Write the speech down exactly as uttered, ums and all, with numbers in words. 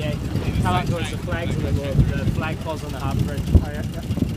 yeah. Come up towards the flags and then we'll, the flag poles on the harbour bridge. Oh, yeah, yeah.